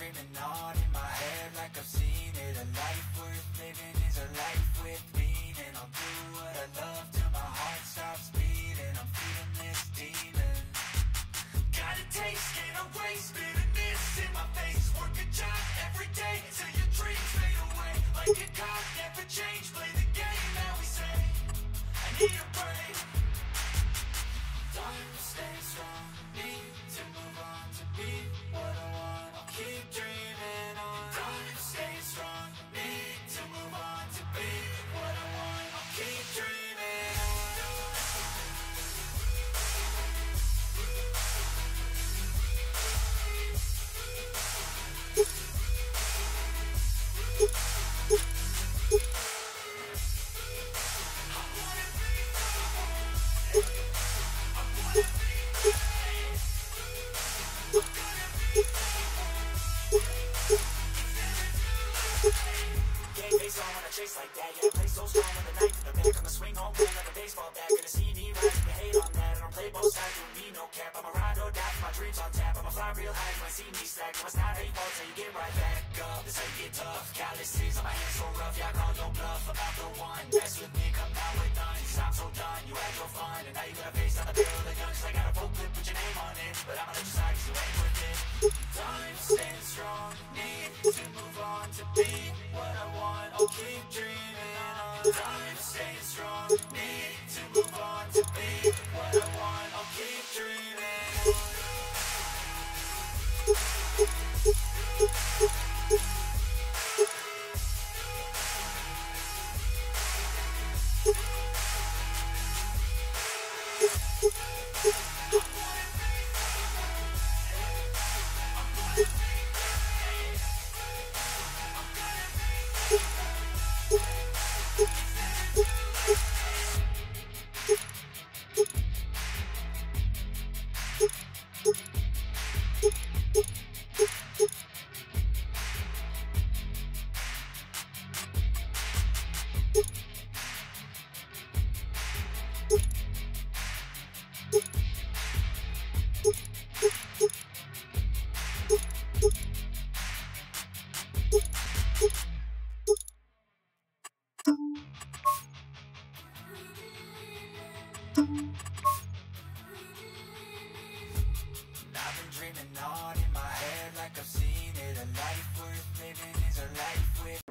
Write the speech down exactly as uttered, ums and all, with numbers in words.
dreaming on in my head like I've seen it. A life worth living is a life with meaning. I'll do what I love till my heart stops beating. I'm feeding this demon. Got a taste, can't erase bitterness in my face. Work a job every day till your dreams fade away. Like a cop, never change. Play the game that we say. I need a break. Time to stay strong. Need to move on to be what I want. I'll keep dreaming on. Time to stay strong. Need to move on to be what I want. I'll keep dreaming on. Chase like that, yeah, I play so strong with the knife in the back. I'ma swing home cold like a baseball bat. Gonna see me right, you hate on that. I don't play both sides, you need no cap. I'ma ride or die for my dreams on tap. I'ma fly real high, you might see me slack. No, it's not how you fall till you get right back up. This how you get tough. Calluses on my hands so rough, yeah, I call no bluff. I'm not the one, mess with me, come down with none. Cause I'm so done, you had your fun. And now you got a face on the barrel of the gun. Cause I got a full clip, put your name on it. But I'ma let you slide, cause you ain't worth it. Time staying strong, need to move on to be what I want. I'll keep dreaming. Time staying strong, need to move on to be what I want. I'll keep dreaming. I've been dreaming on in my head like I've seen it. A life worth living is a life with